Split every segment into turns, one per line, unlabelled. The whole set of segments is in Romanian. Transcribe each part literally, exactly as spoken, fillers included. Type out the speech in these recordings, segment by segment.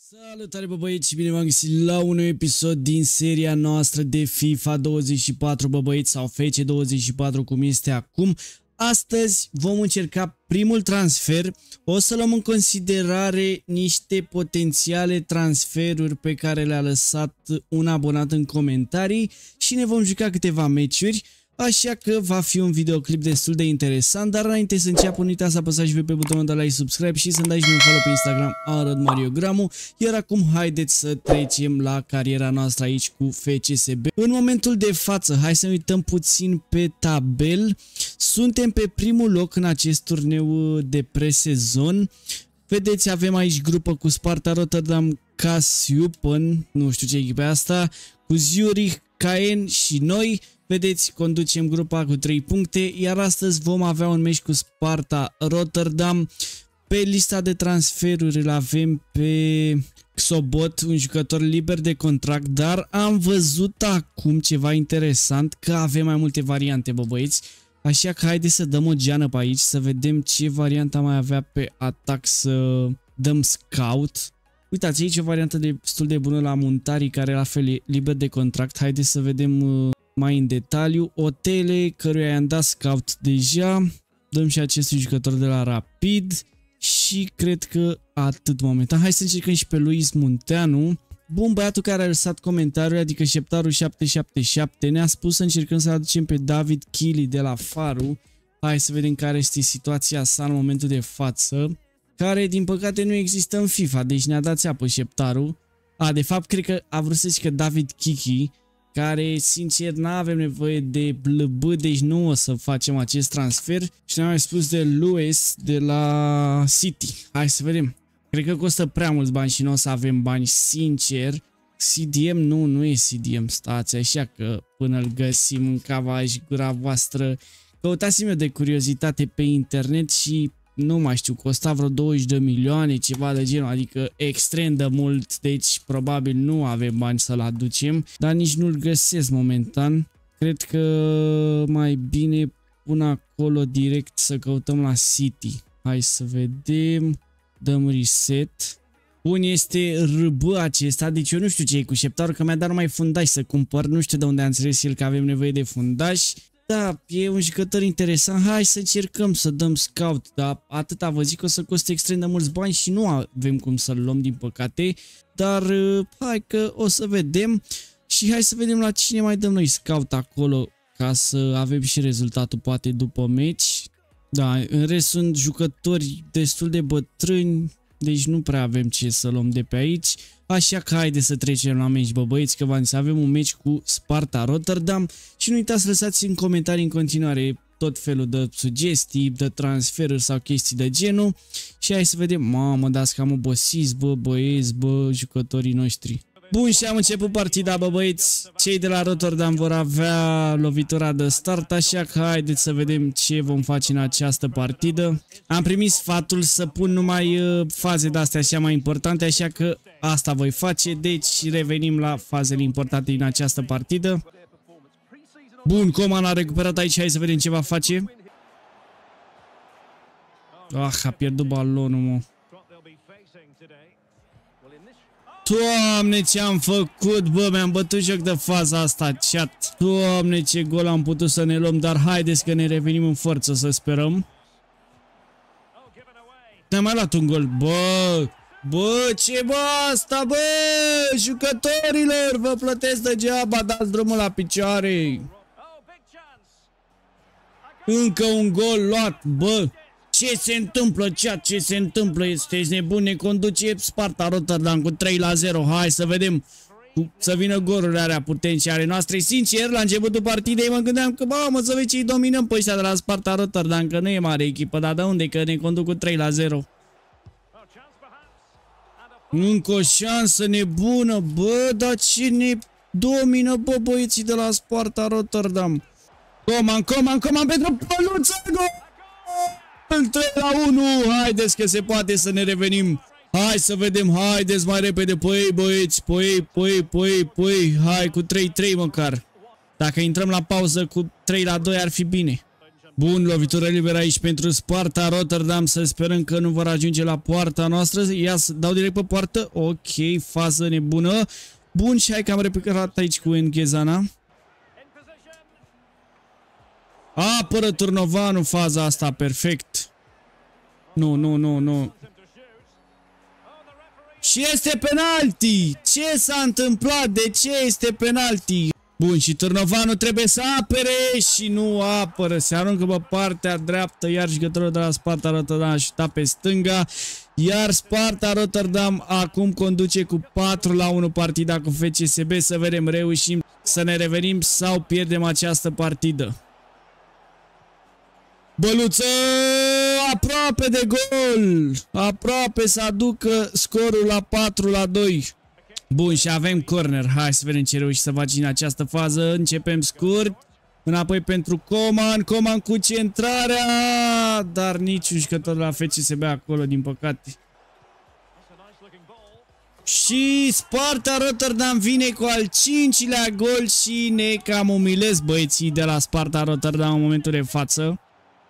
Salutare bă băieți și bine v-am găsit la un nou episod din seria noastră de FIFA douăzeci și patru bă băieți sau F C douăzeci și patru cum este acum. Astăzi vom încerca primul transfer, o să luăm în considerare niște potențiale transferuri pe care le-a lăsat un abonat în comentarii și ne vom juca câteva meciuri. Așa că va fi un videoclip destul de interesant, dar înainte să înceapă, nu uitați să apăsați și pe butonul de like, subscribe și să-mi dați un follow pe Instagram, arăt Mario Gramu. Iar acum haideți să trecem la cariera noastră aici cu F C S B. În momentul de față, hai să ne uităm puțin pe tabel. Suntem pe primul loc în acest turneu de presezon. Vedeți, avem aici grupă cu Sparta Rotterdam, Kasiupen, nu știu ce echipă e asta, cu Zurich, Caen și noi. Vedeți, conducem grupa cu trei puncte, iar astăzi vom avea un meci cu Sparta Rotterdam. Pe lista de transferuri îl avem pe Sobot, un jucător liber de contract, dar am văzut acum ceva interesant, că avem mai multe variante, bă băieți. Așa că haideți să dăm o geană pe aici, să vedem ce variantă mai avea pe atac, să dăm scout. Uitați, aici o variantă destul de bună la Muntari, care la fel e liber de contract. Haideți să vedem uh, mai în detaliu. Otele, căruia i-am dat scout deja. Dăm și acestui jucător de la Rapid. Și cred că atât momentan. Hai să încercăm și pe Luis Munteanu. Bun, băiatul care a lăsat comentariul, adică Șeptarul șapte șapte șapte, ne-a spus să încercăm să aducem pe David Chili de la Faru. Hai să vedem care este situația sa în momentul de față, care din păcate nu există în FIFA, deci ne-a dat țeapă Șeptarul. A, de fapt, cred că a vrut să zică David Kiki, care, sincer, n-avem nevoie de B L B, deci nu o să facem acest transfer. Și ne-a mai spus de Luis de la City. Hai să vedem. Cred că costă prea mulți bani și nu o să avem bani, sincer. C D M? Nu, nu e C D M, stați așa că până îl găsim în cava și gura voastră. Căutați-mi eu de curiozitate pe internet și nu mai știu, costa vreo douăzeci de milioane, ceva de genul, adică extrem de mult, deci probabil nu avem bani să-l aducem, dar nici nu-l găsesc momentan. Cred că mai bine pun acolo direct să căutăm la City. Hai să vedem, dăm reset. Bun, este R B acesta, deci eu nu știu ce e cu Șeptarul, că mi-a dat numai fundaș să cumpăr, nu știu de unde a înțeles el că avem nevoie de fundaș. Da, e un jucător interesant, hai să încercăm să dăm scout, dar atâta vă zic că o să coste extrem de mulți bani și nu avem cum să-l luăm din păcate, dar hai că o să vedem și hai să vedem la cine mai dăm noi scout acolo ca să avem și rezultatul poate după meci. Da, în rest sunt jucători destul de bătrâni, deci nu prea avem ce să luăm de pe aici. Așa că haide să trecem la meci, bă băieți, că v-am zis, avem un meci cu Sparta Rotterdam și nu uitați să lăsați în comentarii în continuare tot felul de sugestii, de transferuri sau chestii de genul. Și hai să vedem, mamă, dați că am obosiți, bă băieți, bă, jucătorii noștri. Bun, și am început partida, bă băieți, cei de la Rotterdam vor avea lovitura de start, așa că haideți să vedem ce vom face în această partidă. Am primit sfatul să pun numai uh, faze de-astea așa mai importante, așa că asta voi face, deci revenim la fazele importante din această partidă. Bun, Coman a recuperat aici, hai să vedem ce va face. Ah, a pierdut balonul, mă. Doamne, ce am făcut, bă, mi-am bătut joc de faza asta, chat. Doamne, ce gol am putut să ne luăm, dar haideți că ne revenim în forță, să sperăm. Ne-am mai luat un gol, bă, bă, ce bă asta, bă, jucătorilor, vă plătesc degeaba, dați drumul la picioare. Încă un gol luat, bă. Ce se întâmplă, chat? Ce se întâmplă? Sunteți nebuni? Ne conduce Sparta Rotterdam cu trei la zero. Hai să vedem să vină golurile alea puternice ale noastre. Sincer, la începutul partidei mă gândeam că, mamă, să vezi ce-i dominăm pe ăștia de la Sparta Rotterdam, că nu e mare echipă, dar de unde? Că ne conduc cu trei la zero. Încă o șansă nebună, bă, dar ce ne domină, bă, băieții de la Sparta Rotterdam. Coman, Coman, Coman pentru Păluță, gol! trei la unu, haideți că se poate să ne revenim. Hai să vedem, haideți mai repede, păi băieți, păi, păi, păi, păi, hai cu trei trei măcar. Dacă intrăm la pauză cu trei la doi ar fi bine. Bun, lovitură liberă aici pentru Sparta Rotterdam, să sperăm că nu vor ajunge la poarta noastră. Ia să dau direct pe poartă. Ok, fază nebună. Bun, și hai că am replicat aici cu Enghezana. Apără Turnovanul faza asta, perfect. Nu, nu, nu, nu. Și este penalti! Ce s-a întâmplat? De ce este penalti? Bun, și Turnovanul trebuie să apere și nu apără. Se aruncă pe partea dreaptă, iar jucătorul de la Sparta Rotterdam a șutat pe stânga. Iar Sparta Rotterdam acum conduce cu patru la unu partida cu F C S B. Să vedem, reușim să ne revenim sau pierdem această partidă. Băluță! Aproape de gol! Aproape să aducă scorul la patru la doi. Bun, și avem corner. Hai să vedem ce reuși să faci în această fază. Începem scurt. Înapoi pentru Coman. Coman cu centrarea. Dar niciun jucător la F C S B acolo, din păcate. Și Sparta Rotterdam vine cu al cincilea gol și ne cam umilesc băieții de la Sparta Rotterdam în momentul de față.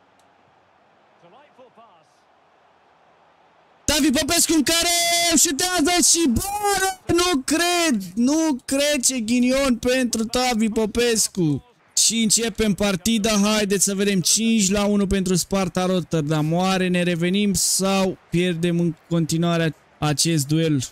Tavi Popescu în care șutează și bă, nu cred, nu cred, ce ghinion pentru Tavi Popescu. Și începem partida, haideți să vedem, cinci la unu pentru Sparta Rotterdam. Oare ne revenim sau pierdem în continuare acest duel?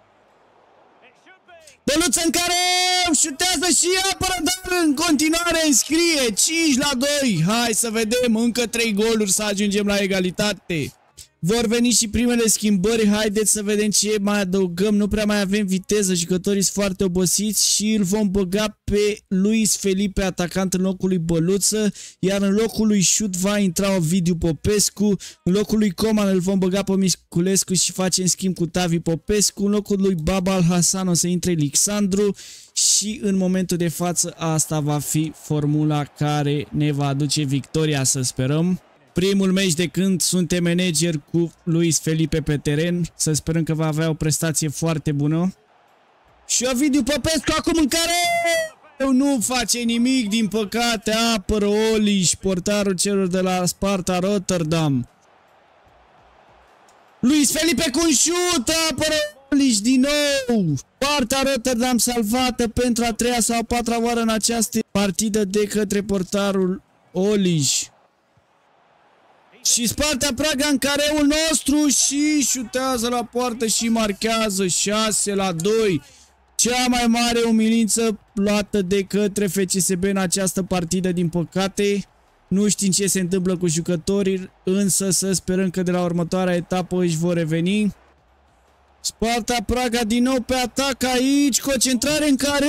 Băluță în care șutează și apără, dar în continuare înscrie cinci la doi. Hai să vedem, încă trei goluri să ajungem la egalitate. Vor veni și primele schimbări, haideți să vedem ce mai adăugăm, nu prea mai avem viteză, jucătorii sunt foarte obosiți și îl vom băga pe Luis Felipe, atacant, în locul lui Băluță, iar în locul lui Șut va intra Ovidiu Popescu, în locul lui Coman îl vom băga pe Misculescu și facem schimb cu Tavi Popescu, în locul lui Baba Al Hassan o să intre Alexandru și în momentul de față asta va fi formula care ne va aduce victoria, să sperăm. Primul meci de când suntem manager cu Luis Felipe pe teren. Să sperăm că va avea o prestație foarte bună. Și Ovidiu Popescu acum în care nu face nimic, din păcate. Apără Oliș, portarul celor de la Sparta Rotterdam. Luis Felipe cu un șut, apără Oliș din nou. Sparta Rotterdam salvată pentru a treia sau a patra oară în această partidă de către portarul Oliș. Și Sparta Praga în careul nostru și șutează la poartă și marchează șase la doi. Cea mai mare umilință luată de către F C S B în această partidă, din păcate. Nu știm ce se întâmplă cu jucătorii, însă să sperăm că de la următoarea etapă își vor reveni. Sparta Praga din nou pe atac aici, concentrare în care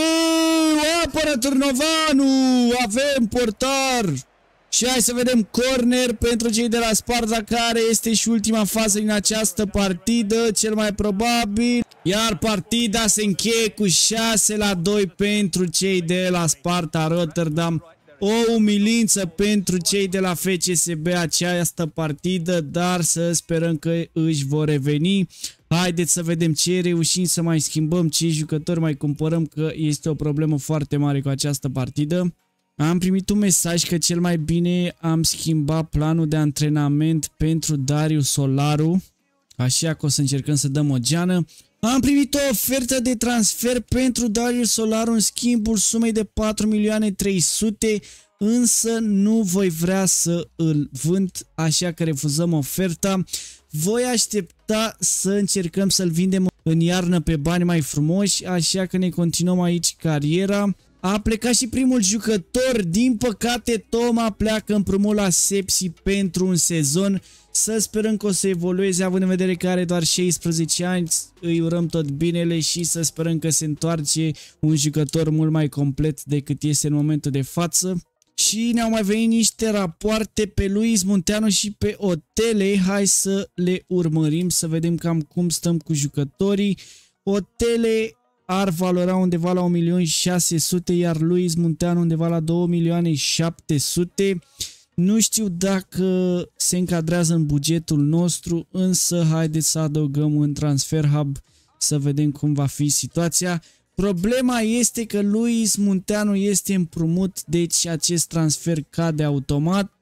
apără Turnovanul, avem portar. Și hai să vedem corner pentru cei de la Sparta, care este și ultima fază din această partidă, cel mai probabil. Iar partida se încheie cu șase la doi pentru cei de la Sparta Rotterdam. O umilință pentru cei de la F C S B această partidă, dar să sperăm că își vor reveni. Haideți să vedem ce reușim să mai schimbăm, ce jucători mai cumpărăm, că este o problemă foarte mare cu această partidă. Am primit un mesaj că cel mai bine am schimbat planul de antrenament pentru Darius Solaru, așa că o să încercăm să dăm o geană. Am primit o ofertă de transfer pentru Darius Solaru în schimbul sumei de patru milioane trei sute, însă nu voi vrea să îl vând, așa că refuzăm oferta. Voi aștepta să încercăm să-l vindem în iarnă pe bani mai frumoși, așa că ne continuăm aici cariera. A plecat și primul jucător, din păcate Toma pleacă împrumut la Sepsi pentru un sezon. Să sperăm că o să evolueze, având în vedere că are doar șaisprezece ani, îi urăm tot binele și să sperăm că se întoarce un jucător mult mai complet decât este în momentul de față. Și ne-au mai venit niște rapoarte pe Luis Munteanu și pe Otele, hai să le urmărim, să vedem cam cum stăm cu jucătorii. Otele ar valora undeva la un milion șase sute, iar Luis Munteanu undeva la două milioane șapte sute. Nu știu dacă se încadrează în bugetul nostru, însă haideți să adăugăm în Transfer Hub să vedem cum va fi situația. Problema este că Luis Munteanu este împrumut, deci acest transfer cade automat.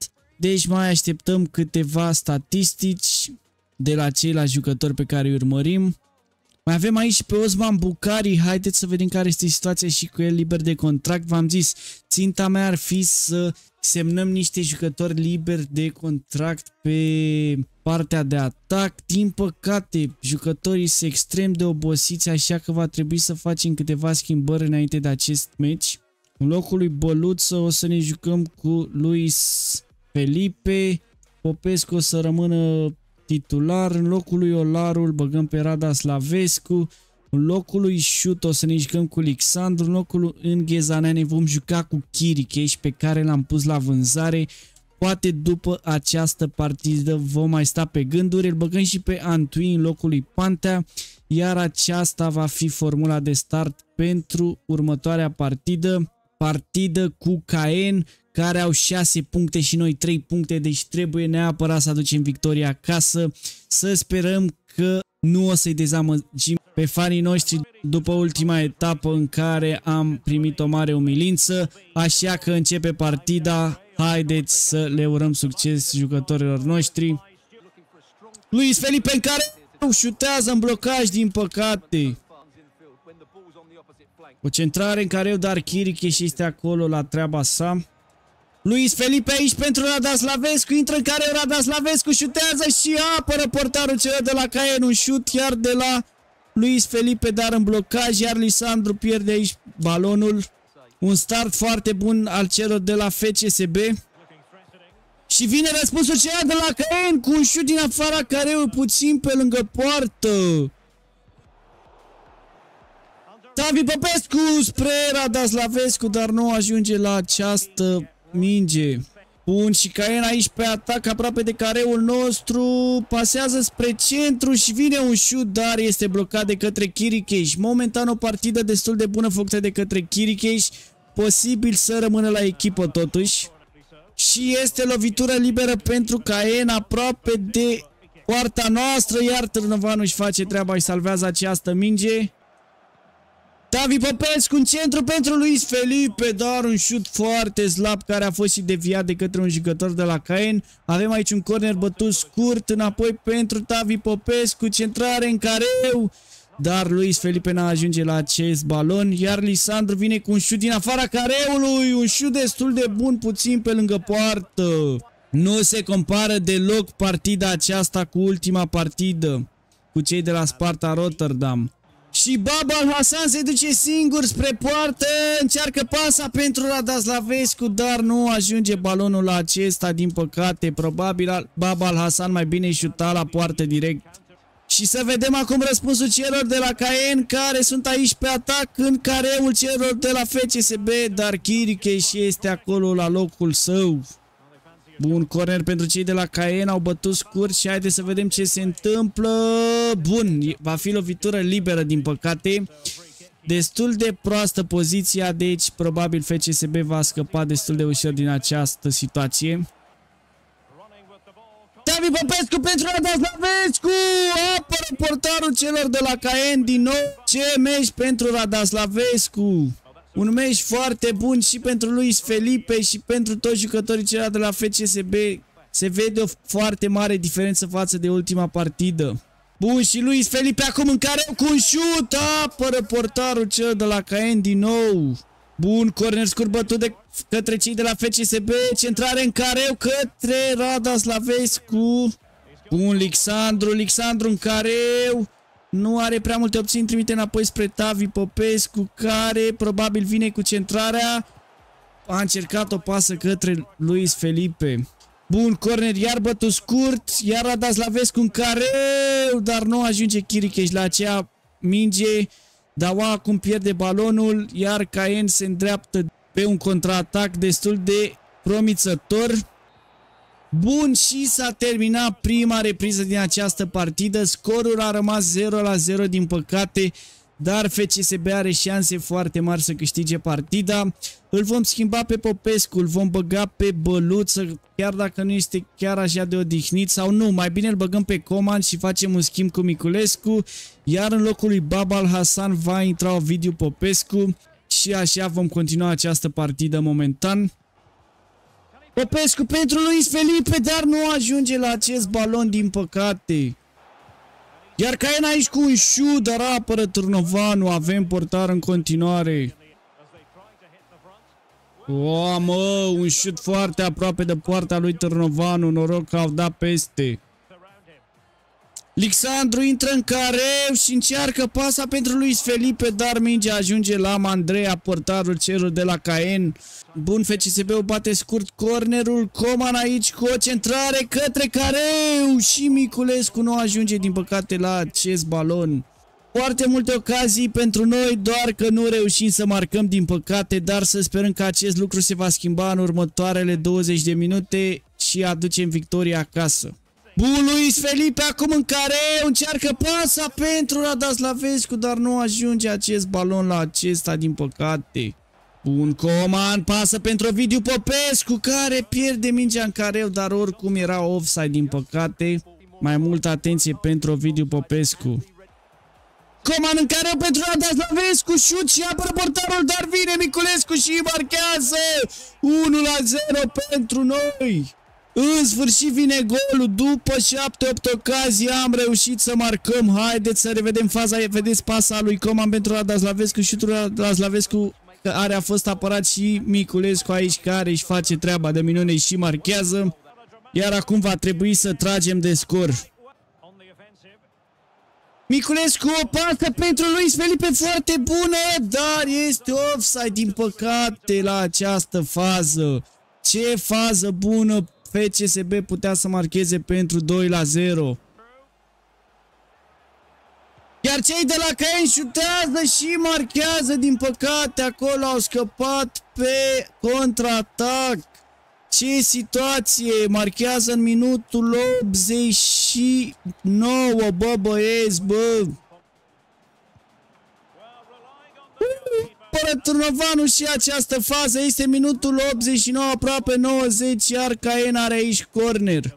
Deci mai așteptăm câteva statistici de la ceilalți jucători pe care îi urmărim. Mai avem aici pe Osman Bucari, haideți să vedem care este situația și cu el liber de contract. V-am zis, ținta mea ar fi să semnăm niște jucători liberi de contract pe partea de atac. Din păcate, jucătorii sunt extrem de obosiți, așa că va trebui să facem câteva schimbări înainte de acest meci. În locul lui Băluță o să ne jucăm cu Luis Felipe, Popescu o să rămână titular, în locul lui Olaru îl băgăm pe Rada Slavescu, în locul lui Șut o să ne jucăm cu Alexandru, în locul lui Înghezanea ne vom juca cu Chiricheș pe care l-am pus la vânzare. Poate după această partidă vom mai sta pe gânduri, îl băgăm și pe Antui în locul lui Pantea, iar aceasta va fi formula de start pentru următoarea partidă, partidă cu Caen, care au șase puncte și noi trei puncte, deci trebuie neapărat să aducem victoria acasă. Să sperăm că nu o să-i dezamăgim pe fanii noștri după ultima etapă în care am primit o mare umilință, așa că începe partida. Haideți să le urăm succes jucătorilor noștri. Luis Felipe în care șutează în blocaj, din păcate. O centrare în care dar Chiricheș este acolo la treaba sa. Luis Felipe aici pentru Rada Slavescu, intră în care Rada Slavescu șutează și apără portarul celor de la Caen, un șut iar de la Luis Felipe, dar în blocaj, iar Lisandru pierde aici balonul. Un start foarte bun al celor de la F C S B. Și vine răspunsul celor de la Caen cu un șut din afara careului, puțin pe lângă poartă. Tavi Popescu spre Rada Slavescu, dar nu ajunge la această minge. Bun, și Caen aici pe atac aproape de careul nostru, pasează spre centru și vine un șut, dar este blocat de către Chiricheș. Momentan o partidă destul de bună făcută de către Chiricheș, posibil să rămână la echipă totuși. Și este lovitură liberă pentru Caen aproape de poarta noastră, iar Târnăvanu își face treaba și salvează această minge. Tavi Popescu în centru pentru Luis Felipe, dar un șut foarte slab care a fost și deviat de către un jucător de la Caen. Avem aici un corner bătut scurt, înapoi pentru Tavi Popescu, centrare în careu, dar Luis Felipe n-a ajunge la acest balon, iar Lisandru vine cu un șut din afara careului, un șut destul de bun, puțin pe lângă poartă. Nu se compară deloc partida aceasta cu ultima partidă, cu cei de la Sparta Rotterdam. Și Baba Hasan se duce singur spre poartă, încearcă pasa pentru Rada Slavescu, dar nu ajunge balonul la acesta, din păcate. Probabil Baba Hasan mai bine șuta la poartă direct. Și să vedem acum răspunsul celor de la Caen, care sunt aici pe atac în careul celor de la F C S B, dar Chiricheș este acolo la locul său. Bun, corner pentru cei de la Caen, au bătut scurt și haideți să vedem ce se întâmplă. Bun, va fi lovitură liberă, din păcate. Destul de proastă poziția, deci probabil F C S B va scăpa destul de ușor din această situație. Tavi Popescu pentru Rada Slavescu, apără portarul celor de la Caen din nou. Ce meci pentru Rada Slavescu! Un meci foarte bun și pentru Luis Felipe și pentru toți jucătorii celor de la F C S B. Se vede o foarte mare diferență față de ultima partidă. Bun, și Luis Felipe acum în care cu un șut, apără portarul celor de la Caen din nou. Bun, corner scurt bătut de către cei de la F C S B, centrare în careu către Rada Slavescu. Bun, Alexandru, Alexandru în careu. Nu are prea multe opțiuni, trimite înapoi spre Tavi Popescu, care probabil vine cu centrarea. A încercat o pasă către Luis Felipe. Bun, corner iar bătut scurt, iar Rada Slavescu în careu, dar nu ajunge Chiricheș la acea minge. Daua acum pierde balonul, iar Caen se îndreaptă pe un contraatac destul de promițător. Bun, și s-a terminat prima repriză din această partidă. Scorul a rămas zero la zero, din păcate, dar F C S B are șanse foarte mari să câștige partida. Îl vom schimba pe Popescu, îl vom băga pe Băluță, chiar dacă nu este chiar așa de odihnit, sau nu, mai bine îl băgăm pe Coman și facem un schimb cu Miculescu, iar în locul lui Baba Hasan va intra Ovidiu Popescu și așa vom continua această partidă momentan. Popescu pentru Luis Felipe, dar nu ajunge la acest balon din păcate. Iar Caen aici cu un șut, dar apără Târnovanu, avem portar în continuare. O, mă, un șut foarte aproape de poarta lui Târnovanu, noroc că au dat peste. Lixandru intră în careu și încearcă pasa pentru Luis Felipe, dar mingea ajunge la Mandrea, portarul cerul de la Caen. Bun, F C S B-ul bate scurt cornerul, Coman aici cu o centrare către careu și Miculescu nu ajunge din păcate la acest balon. Foarte multe ocazii pentru noi, doar că nu reușim să marcăm din păcate, dar să sperăm că acest lucru se va schimba în următoarele douăzeci de minute și aducem victoria acasă. Bun, Luis Felipe acum în care încearcă pasa pentru Radoslavescu, dar nu ajunge acest balon la acesta din păcate. Bun, Coman pasă pentru Ovidiu Popescu care pierde mingea în careu, dar oricum era offside din păcate. Mai multă atenție pentru Ovidiu Popescu. Coman în careu pentru Radoslavescu, șut și apără portarul, dar vine Miculescu și marchează unu la zero pentru noi. În sfârșit vine golul, după șapte opt ocazii am reușit să marcăm. Haideți să revedem faza, vedeți pasa lui Coman pentru Radoslavescu, șutul Radoslavescu care a fost apărat și Miculescu aici care își face treaba de minune și marchează. Iar acum va trebui să tragem de scor. Miculescu o pasă pentru Luis Felipe foarte bună, dar este offside din păcate la această fază. Ce fază bună! F C S B putea să marcheze pentru doi la zero. Iar cei de la Caen șutează și marchează, din păcate acolo au scăpat pe contraatac. Ce situație! Marchează în minutul optzeci și nouă, bă băieți, bă! Apără Târnovanu și această fază, este minutul optzeci și nouă, aproape nouăzeci, iar Caen are aici corner.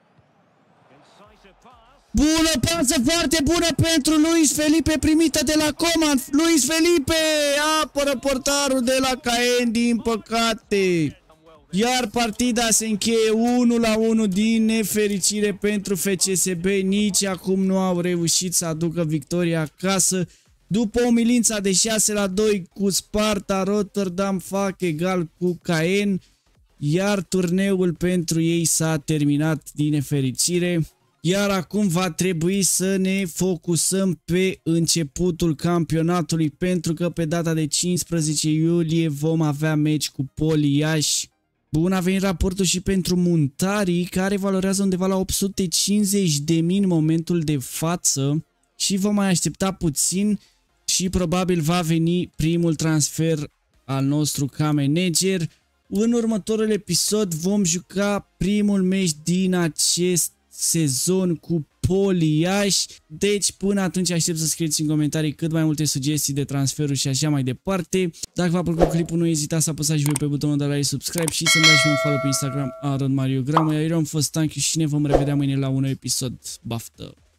Bună pasă, foarte bună pentru Luis Felipe, primită de la Coman. Luis Felipe apără portarul de la Caen, din păcate. Iar partida se încheie unu la unu din nefericire pentru F C S B. Nici acum nu au reușit să aducă victoria acasă. După umilința de șase la doi cu Sparta, Rotterdam fac egal cu Caen, iar turneul pentru ei s-a terminat din nefericire. Iar acum va trebui să ne focusăm pe începutul campionatului, pentru că pe data de cincisprezece iulie vom avea meci cu Poli Iași. Bun, a venit raportul și pentru Muntarii, care valorează undeva la opt sute cincizeci de mii în momentul de față și vom mai aștepta puțin. Și probabil va veni primul transfer al nostru ca manager. În următorul episod vom juca primul meci din acest sezon cu Poli Iași. Deci până atunci aștept să scrieți în comentarii cât mai multe sugestii de transferuri și așa mai departe. Dacă v-a plăcut clipul, nu ezitați să apăsați și voi pe butonul de like, subscribe și să-mi dați și un follow pe Instagram, Aron Mario Gramo. Iar eu am fost Tankiu și ne vom revedea mâine la un episod. Baftă!